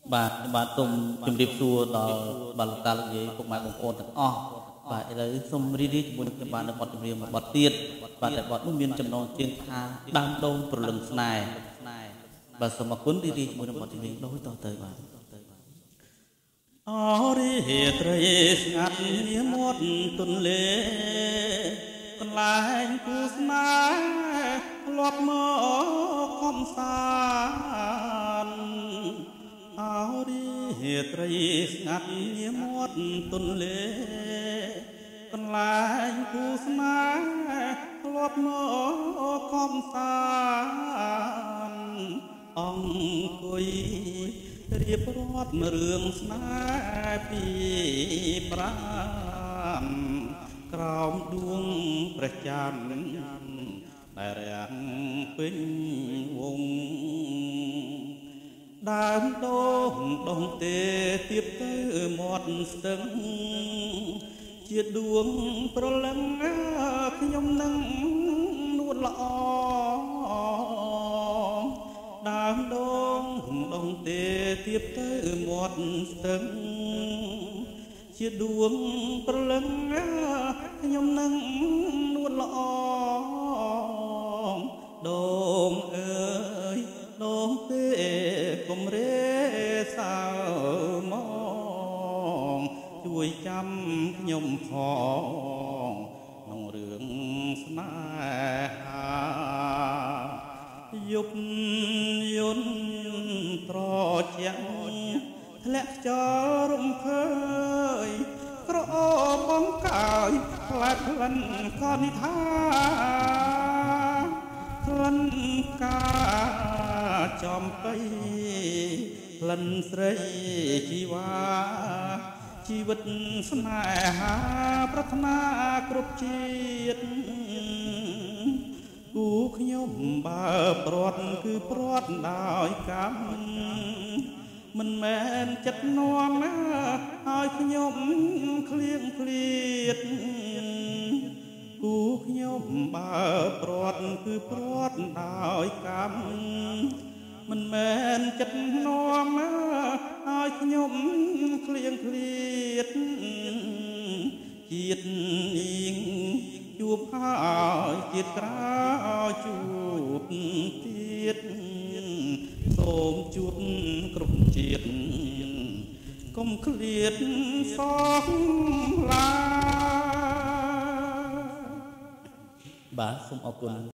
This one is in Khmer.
បាទសូមជម្រាបសួរដល់បាទលោកតាលោកយាយពុកម៉ែបងប្អូនទាំងអស់បាទឥឡូវសូមរីករាយជាមួយនឹងខ្ញុំបាននៅបទចម្រៀងមួយបទទៀតបាទតែបទនោះមានចំណងជើងថាដើមដូងព្រលឹងស្នេហ៍បាទសូមអរគុណរីករាយជាមួយនឹងបទចម្រៀងដូចតទៅបាទអូរីត្រីស្ងាត់នាមាត់ទន្លេកន្លែងគូស្នេហ៍ធ្លាប់មកកំសាន្តអូរីត្រីស្ងាត់នាមាត់ទន្លេកន្លែងគូស្នេហ៍ធ្លាប់មកកំសាន្តអង្គុយរៀបរាប់រឿងស្នេហ៍ពីប្រាំក្រោមដួងព្រះច័ន្ទដែលរាំងពេញវងដើមដូងដងទេទៀបទៅមាត់ស្ទឹងជាដួងប្រលឹងខ្ញុំនឹងនួនល្អដើមដូងដងទេទៀបទៅមាត់ស្ទឹងជាដួងប្រលឹងខ្ញុំនឹងនួនល្អដូងអើយដូងទេកុំរេសើមកជួយចាំខ្ញុំផងក្នុងរឿងស្នេហាយប់យន់ត្រជាក់ធ្លាក់ចោលរំភើយក្រអូបបងកាយផ្លែក្លិនក៏និថាក្លិនកាចំបៃក្លិនស្រីជីវ៉ាជីវិតស្នេហាប្រាថ្នាគ្រប់ជាតិគូខ្ញុំបើព្រាត់គឺព្រាត់ដោយកម្មមិនមែនចិត្តនាំឲ្យខ្ញុំឃ្លៀងឃ្លាតគូខ្ញុំបើព្រាត់គឺព្រាត់ដោយកម្មមិនមែនចិត្តនាំឲ្យខ្ញុំឃ្លៀងឃ្លាតជាតិនាងជួបហើយជាតិក្រោយជួបទៀតសូមជួបគ្រប់ជាតិកុំឃ្លាតសងឡាបាទសូមអរគុណ